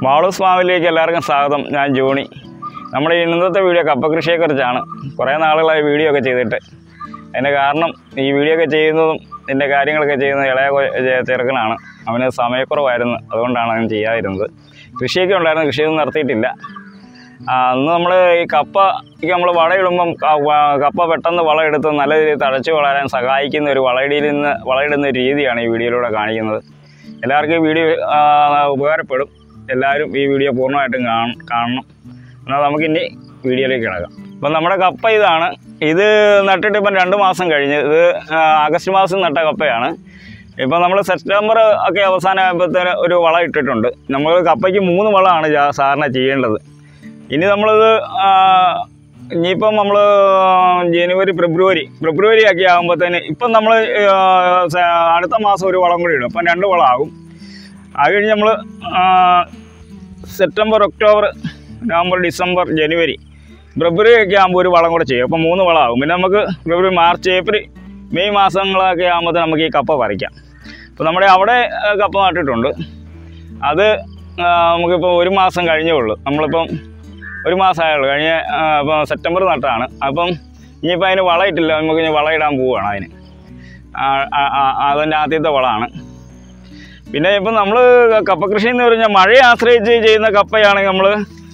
മാളൂസ് ഫാമിലേക്ക് എല്ലാവർക്കും സ്വാഗതം. ഞാൻ ജോണി. നമ്മുടെ ഇന്നത്തെ വീഡിയോ കപ്പ കൃഷിയെക്കുറിച്ചാണ്. കുറേ നാളുകളായി വീഡിയോ ഒക്കെ ചെയ്തിട്ട്. അതിൻ്റെ കാരണം ഈ വീഡിയോ ഒക്കെ ചെയ്യുന്നതും ഇതിൻ്റെ കാര്യങ്ങളൊക്കെ ചെയ്യുന്നത് ഇളയ ചെറുക്കനാണ്. അവന് സമയക്കുറവായിരുന്നു, അതുകൊണ്ടാണ് അവൻ ചെയ്യാതിരുന്നത്. കൃഷിയൊക്കെ ഉണ്ടായിരുന്നു, കൃഷിയൊന്നും നടത്തിയിട്ടില്ല. അന്ന് നമ്മൾ ഈ കപ്പയ്ക്ക് നമ്മൾ വളയിടുമ്പം കപ്പ പെട്ടെന്ന് വളമെടുത്ത് നല്ല രീതിയിൽ തഴച്ചു വളരാൻ സഹായിക്കുന്ന ഒരു വളയിടുന്ന ഒരു രീതിയാണ് ഈ വീഡിയോയിലൂടെ കാണിക്കുന്നത്. എല്ലാവർക്കും ഈ വീഡിയോ ഉപകാരപ്പെടും. എല്ലാവരും ഈ വീഡിയോ പൂർണ്ണമായിട്ടും കാണണം. എന്നാൽ നമുക്കിനി വീഡിയോയിലേക്ക് കിടക്കാം. ഇപ്പം നമ്മുടെ കപ്പ ഇതാണ്. ഇത് നട്ടിട്ട് ഇപ്പം 2 മാസം കഴിഞ്ഞ്. ഇത് ആഗസ്റ്റ് മാസം നട്ട കപ്പയാണ്. ഇപ്പം നമ്മൾ സെപ്റ്റംബർ ഒക്കെ അവസാനമാകുമ്പോഴത്തേന് ഒരു വളം ഇട്ടിട്ടുണ്ട്. നമ്മൾ കപ്പയ്ക്ക് 3 വളമാണ് സാധാരണ ചെയ്യേണ്ടത്. ഇനി നമ്മളിത് ഇനിയിപ്പം നമ്മൾ ജനുവരി ഫെബ്രുവരി ഒക്കെ ആകുമ്പോഴത്തേന് ഇപ്പം നമ്മൾ അടുത്ത മാസം ഒരു വളം കൂടി ഇടും. അപ്പം 2 വളമാകും. അത് കഴിഞ്ഞ് നമ്മൾ സെപ്റ്റംബർ, ഒക്ടോബർ, നവംബർ, ഡിസംബർ, ജനുവരി, ഫെബ്രുവരി ഒക്കെ ആകുമ്പോൾ ഒരു വളം കൂടെ ചെയ്യും. അപ്പോൾ 3 വളമാകും. പിന്നെ നമുക്ക് ഫെബ്രുവരി, മാർച്ച്, ഏപ്രിൽ, മെയ് മാസങ്ങളൊക്കെ ആകുമ്പോഴത്തേന് നമുക്ക് ഈ കപ്പ പറിക്കാം. അപ്പോൾ നമ്മുടെ അവിടെ കപ്പ നട്ടിട്ടുണ്ട്. അത് നമുക്കിപ്പോൾ 1 മാസം കഴിഞ്ഞേ ഉള്ളൂ. നമ്മളിപ്പം 1 മാസമായുള്ളൂ. ഇപ്പം സെപ്റ്റംബർ നട്ടാണ്. അപ്പം ഇനിയിപ്പോൾ അതിന് വളമിട്ടില്ല. നമുക്ക് ഇനി വളമിടാൻ പോവുകയാണ്. അതിൻ്റെ ആദ്യത്തെ വളമാണ്. പിന്നെ ഇപ്പം നമ്മൾ കപ്പ കൃഷി എന്ന് പറഞ്ഞാൽ മഴയെ ആശ്രയിച്ച് ചെയ്യുന്ന കപ്പയാണെങ്കിൽ നമ്മൾ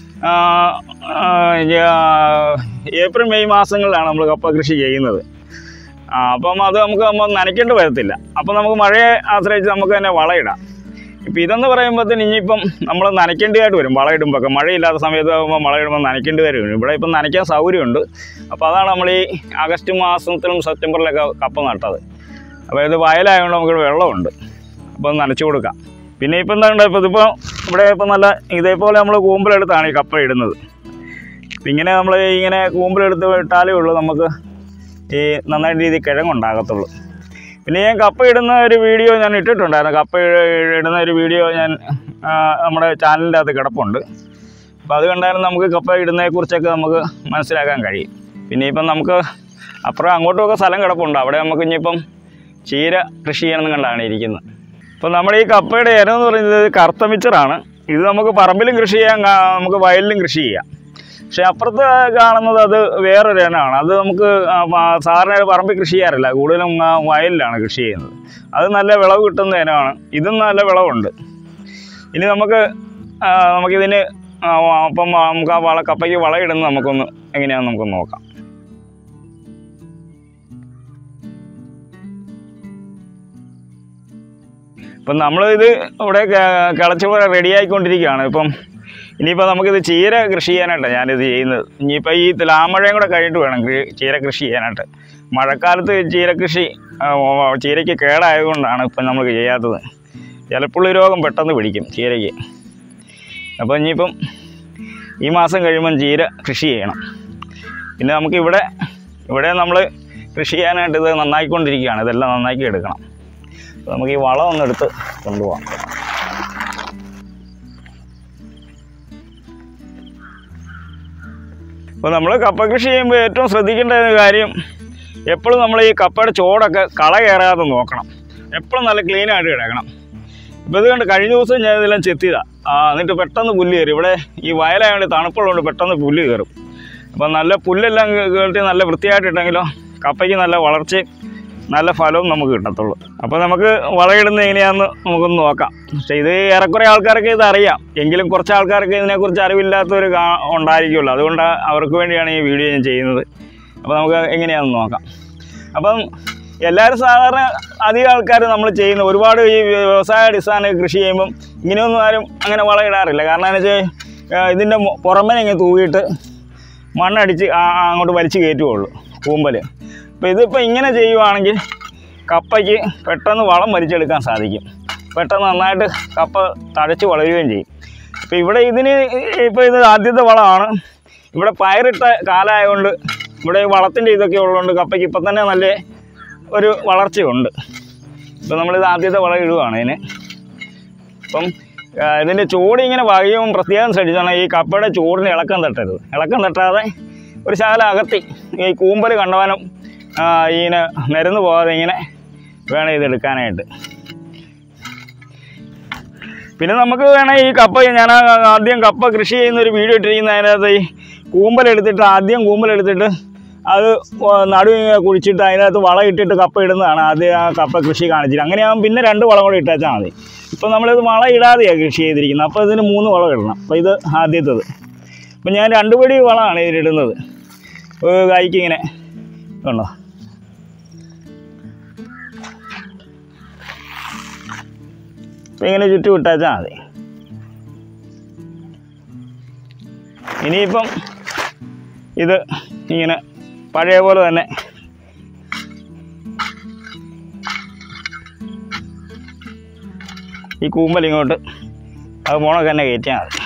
ഏപ്രിൽ, മെയ് മാസങ്ങളിലാണ് നമ്മൾ കപ്പ കൃഷി ചെയ്യുന്നത്. അപ്പം അത് നമുക്ക് നനയ്ക്കേണ്ടി വരത്തില്ല. അപ്പം നമുക്ക് മഴയെ ആശ്രയിച്ച് നമുക്ക് തന്നെ വളമിടാം. ഇപ്പം ഇതെന്ന് പറയുമ്പോഴത്തേന് ഇനിയിപ്പം നമ്മൾ നനയ്ക്കേണ്ടതായിട്ട് വരും. വളമിടുമ്പോൾ മഴയില്ലാത്ത സമയത്ത് ആകുമ്പോൾ വളമിടുമ്പോൾ നനയ്ക്കേണ്ടി വരും. ഇവിടെ ഇപ്പം നനയ്ക്കാൻ സൗകര്യമുണ്ട്. അപ്പോൾ അതാണ് നമ്മൾ ഈ ആഗസ്റ്റ് മാസത്തിലും സെപ്റ്റംബറിലൊക്കെ കപ്പ നട്ടത്. അപ്പോൾ ഇത് വയലായതുകൊണ്ട് നമുക്ക് വെള്ളമുണ്ട്. അപ്പോൾ നനച്ചു കൊടുക്കാം. പിന്നെ ഇപ്പം എന്താ ഇതിപ്പോൾ ഇവിടെ ഇപ്പം നല്ല ഇതേപോലെ നമ്മൾ കൂമ്പിലെടുത്താണ് ഈ കപ്പ ഇടുന്നത്. ഇങ്ങനെ നമ്മൾ ഇങ്ങനെ കൂമ്പിലെടുത്ത് ഇട്ടാലേ ഉള്ളൂ നമുക്ക് ഈ നന്നായിട്ട് രീതിയിൽ കിഴങ്ങുണ്ടാകത്തുള്ളൂ. പിന്നെ ഞാൻ കപ്പ ഇടുന്ന ഒരു വീഡിയോ ഞാൻ ഇട്ടിട്ടുണ്ടായിരുന്നു. കപ്പ ഇടുന്ന ഒരു വീഡിയോ ഞാൻ നമ്മുടെ ചാനലിൻ്റെ അകത്ത് കിടപ്പുണ്ട്. അപ്പോൾ അത് കണ്ടാലും നമുക്ക് കപ്പ ഇടുന്നതിനെക്കുറിച്ചൊക്കെ നമുക്ക് മനസ്സിലാക്കാൻ കഴിയും. പിന്നെ ഇപ്പം നമുക്ക് അപ്പുറം അങ്ങോട്ടുമൊക്കെ സ്ഥലം കിടപ്പുണ്ട്. അവിടെ നമുക്ക് ഇനിയിപ്പം ചീര കൃഷി ചെയ്യണമെന്ന് കണ്ടാണ് ഇരിക്കുന്നത്. അപ്പോൾ നമ്മുടെ ഈ കപ്പയുടെ ഇനം എന്ന് പറയുന്നത് കറുത്ത മിച്ചറാണ്. ഇത് നമുക്ക് പറമ്പിലും കൃഷി ചെയ്യാം, നമുക്ക് വയലിലും കൃഷി ചെയ്യാം. പക്ഷേ അപ്പുറത്ത് കാണുന്നത് അത് വേറൊരു ഇനമാണ്. അത് നമുക്ക് സാധാരണ പറമ്പിൽ കൃഷി ചെയ്യാറില്ല, കൂടുതലും വയലിലാണ് കൃഷി ചെയ്യുന്നത്. അത് നല്ല വിളവ് കിട്ടുന്ന ഇനമാണ്. ഇതും നല്ല വിളവുണ്ട്. ഇനി നമുക്കിതിന് അപ്പം നമുക്ക് ആ കപ്പയ്ക്ക് വളമിടുന്നത് എങ്ങനെയാണെന്ന് നമുക്കൊന്ന് നോക്കാം. ഇപ്പം നമ്മളിത് ഇവിടെ കിളച്ച് റെഡിയായിക്കൊണ്ടിരിക്കുകയാണ്. ഇനിയിപ്പോൾ നമുക്കിത് ചീര കൃഷി ചെയ്യാനായിട്ടാണ് ഞാനിത് ചെയ്യുന്നത്. ഇനിയിപ്പോൾ ഈ തുലാമഴയും കൂടെ കഴിഞ്ഞിട്ട് വേണം ചീര കൃഷി ചെയ്യാനായിട്ട്. മഴക്കാലത്ത് ചീരയ്ക്ക് കേടായതുകൊണ്ടാണ് ഇപ്പം നമ്മൾ ചെയ്യാത്തത്. ജലപ്പുള്ളി രോഗം പെട്ടെന്ന് പിടിക്കും ചീരയ്ക്ക്. അപ്പോൾ ഇനിയിപ്പം ഈ മാസം കഴിയുമ്പം ചീര കൃഷി ചെയ്യണം. പിന്നെ നമുക്കിവിടെ നമ്മൾ കൃഷി ചെയ്യാനായിട്ട് ഇത് നന്നാക്കിക്കൊണ്ടിരിക്കുകയാണ്. ഇതെല്ലാം നന്നാക്കി എടുക്കണം. അപ്പോൾ നമുക്ക് ഈ വളം ഒന്നെടുത്ത് കൊണ്ടുപോകാം. അപ്പോൾ നമ്മൾ കപ്പ കൃഷി ചെയ്യുമ്പോൾ ഏറ്റവും ശ്രദ്ധിക്കേണ്ട കാര്യം എപ്പോഴും നമ്മൾ ഈ കപ്പയുടെ ചോടൊക്കെ കള കയറാതെ നോക്കണം. എപ്പോഴും നല്ല ക്ലീനായിട്ട് കിടക്കണം. ഇപ്പോൾ ഇത് കണ്ട് കഴിഞ്ഞ ദിവസം ഞാൻ ഇതെല്ലാം ചെത്തിയതാണ്. എന്നിട്ട് പെട്ടെന്ന് പുല്ല് കയറി. ഇവിടെ ഈ വയലായതുകൊണ്ട് തണുപ്പുള്ളതുകൊണ്ട് പെട്ടെന്ന് പുല്ല് കയറും. അപ്പോൾ നല്ല പുല്ലെല്ലാം കേട്ടി നല്ല വൃത്തിയായിട്ടിട്ടെങ്കിലോ കപ്പയ്ക്ക് നല്ല വളർച്ചയും നല്ല ഫലവും നമുക്ക് കിട്ടത്തുള്ളൂ. അപ്പോൾ നമുക്ക് വളമിടുന്നത് എങ്ങനെയാണെന്ന് നമുക്കൊന്ന് നോക്കാം. പക്ഷേ ഇത് ഏറെക്കുറെ ആൾക്കാർക്ക് ഇത് അറിയാം. എങ്കിലും കുറച്ച് ആൾക്കാർക്ക് ഇതിനെക്കുറിച്ച് അറിവില്ലാത്തവർ ഉണ്ടായിരിക്കുമല്ലോ. അതുകൊണ്ട് അവർക്ക് വേണ്ടിയാണ് ഈ വീഡിയോ ഞാൻ ചെയ്യുന്നത്. അപ്പോൾ നമുക്ക് എങ്ങനെയാണെന്ന് നോക്കാം. അപ്പം എല്ലാവരും സാധാരണ അധികം ആൾക്കാർ നമ്മൾ ചെയ്യുന്ന ഒരുപാട് ഈ വ്യവസായ അടിസ്ഥാന കൃഷി ചെയ്യുമ്പം ഇങ്ങനെയൊന്നും ആരും അങ്ങനെ വളമിടാറില്ല. കാരണം എന്ന് വെച്ചാൽ ഇതിൻ്റെ പുറമേ ഇങ്ങനെ തൂക്കിയിട്ട് മണ്ണടിച്ച് അങ്ങോട്ട് വലിച്ച് കയറ്റുകയുള്ളൂ കൂമ്പൽ. അപ്പോൾ ഇതിപ്പോൾ ഇങ്ങനെ ചെയ്യുവാണെങ്കിൽ കപ്പയ്ക്ക് പെട്ടെന്ന് വളം വലിച്ചെടുക്കാൻ സാധിക്കും. പെട്ടെന്ന് നന്നായിട്ട് കപ്പ തഴച്ച് വളരുകയും ചെയ്യും. അപ്പോൾ ഇത് ആദ്യത്തെ വളമാണ്. ഇവിടെ പയറിട്ട കാലമായതുകൊണ്ട് ഇവിടെ വളത്തിൻ്റെ ഇതൊക്കെ ഉള്ളതുകൊണ്ട് കപ്പയ്ക്ക് ഇപ്പം തന്നെ നല്ല ഒരു വളർച്ചയുണ്ട്. ഇപ്പോൾ നമ്മളിത് ആദ്യത്തെ വളം ഇടുകയാണ് ഇതിന്. അപ്പം ഇതിൻ്റെ ചൂട് ഇങ്ങനെ വകയും പ്രത്യേകം ശ്രദ്ധിച്ചാണ് ഈ കപ്പയുടെ ചൂടിന് ഇളക്കം തട്ടരുത്. ഇളക്കം തട്ടാതെ ഒരു ശകലം അകത്തി ഈ കൂമ്പൽ കണ്ടവാനും ഇങ്ങനെ നിരന്ന് പോകാതെ ഇങ്ങനെ വേണം ഇതെടുക്കാനായിട്ട്. പിന്നെ നമുക്ക് വേണേൽ ഈ കപ്പ ഞാൻ ആദ്യം കപ്പ കൃഷി ചെയ്യുന്നൊരു വീഡിയോ ഇട്ടിരിക്കുന്ന അതിനകത്ത് ഈ ആദ്യം കൂമ്പലെടുത്തിട്ട് അത് നടുവ് കുഴിച്ചിട്ട് അതിനകത്ത് വളം ഇട്ടിട്ട് കപ്പ ഇടുന്നതാണ് ആദ്യം ആ കപ്പ കൃഷി കാണിച്ചിട്ട്. അങ്ങനെയാകുമ്പോൾ പിന്നെ 2 വളം കൂടെ ഇട്ടാച്ചാൽ മതി. ഇപ്പോൾ നമ്മളിത് വളം ഇടാതെയാണ് കൃഷി ചെയ്തിരിക്കുന്നത്. അപ്പോൾ ഇതിന് 3 വളം ഇടണം. അപ്പോൾ ഇത് ആദ്യത്തേത്. അപ്പം ഞാൻ 2 പടി വളമാണ് ഇതിലിടുന്നത്. കായ്ക്ക് ഇങ്ങനെ കണ്ടോ. അപ്പം ഇങ്ങനെ ചുറ്റും ഇട്ടാച്ചാൽ മതി. ഇനിയിപ്പം ഇത് ഇങ്ങനെ പഴയ പോലെ തന്നെ ഈ കൂമ്പൽ ഇങ്ങോട്ട് അത് പോണൊക്കെ തന്നെ കയറ്റിയാൽ മതി.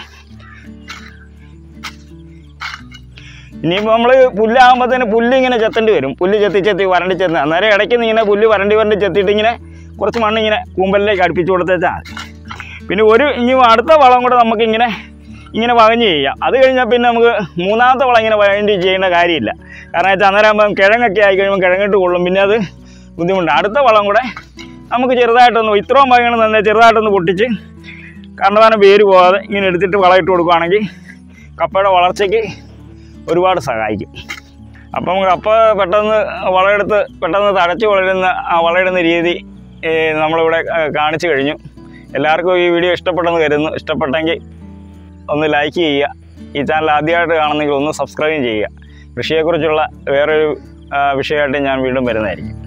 ഇനിയിപ്പോൾ നമ്മൾ പുല്ലാകുമ്പോഴത്തേന് പുല്ലിങ്ങനെ ചെത്തേണ്ടി വരും. പുല്ല് ചെത്തി വരണ്ടി ചെത്തുക. അന്നേരം ഇടയ്ക്ക് ഇങ്ങനെ പുല്ല് വരണ്ടി ചെത്തിയിട്ട് ഇങ്ങനെ കുറച്ച് മണ്ണ് ഇങ്ങനെ കൂമ്പലിലേക്ക് അടുപ്പിച്ച് കൊടുത്തേച്ചാൽ മതി. പിന്നെ ഇനി അടുത്ത വളം കൂടെ നമുക്കിങ്ങനെ വകഞ്ഞ് ചെയ്യാം. അത് കഴിഞ്ഞാൽ പിന്നെ നമുക്ക് 3ാമത്തെ വളം ഇങ്ങനെ വേണ്ടി ചെയ്യേണ്ട കാര്യമില്ല. കാരണം വെച്ചാൽ അന്നേരം ആകുമ്പം കിഴങ്ങൊക്കെ ആയി കഴിയുമ്പോൾ കിഴങ്ങിട്ട് കൊള്ളും. പിന്നെ അത് ബുദ്ധിമുട്ടുണ്ട്. അടുത്ത വളം കൂടെ നമുക്ക് ചെറുതായിട്ടൊന്ന് ഇത്രയും ഭാഗങ്ങൾ തന്നെ ചെറുതായിട്ടൊന്ന് പൊട്ടിച്ച് കണ്ടതാനം വേര് പോകാതെ ഇങ്ങനെ എടുത്തിട്ട് വളമിട്ട് കൊടുക്കുകയാണെങ്കിൽ കപ്പയുടെ വളർച്ചയ്ക്ക് ഒരുപാട് സഹായിക്കും. അപ്പം കപ്പ പെട്ടെന്ന് തഴച്ച് വളരുന്ന രീതി നമ്മളിവിടെ കാണിച്ചു കഴിഞ്ഞു. എല്ലാവർക്കും ഈ വീഡിയോ ഇഷ്ടപ്പെട്ടെന്ന് കരുതുന്നു. ഇഷ്ടപ്പെട്ടെങ്കിൽ ഒന്ന് ലൈക്ക് ചെയ്യുക. ഈ ചാനൽ ആദ്യമായിട്ട് കാണുന്നെങ്കിൽ ഒന്ന് സബ്സ്ക്രൈബ് ചെയ്യുക. കൃഷിയെക്കുറിച്ചുള്ള വേറൊരു വിഷയമായിട്ട് ഞാൻ വീണ്ടും വരുന്നതായിരിക്കും.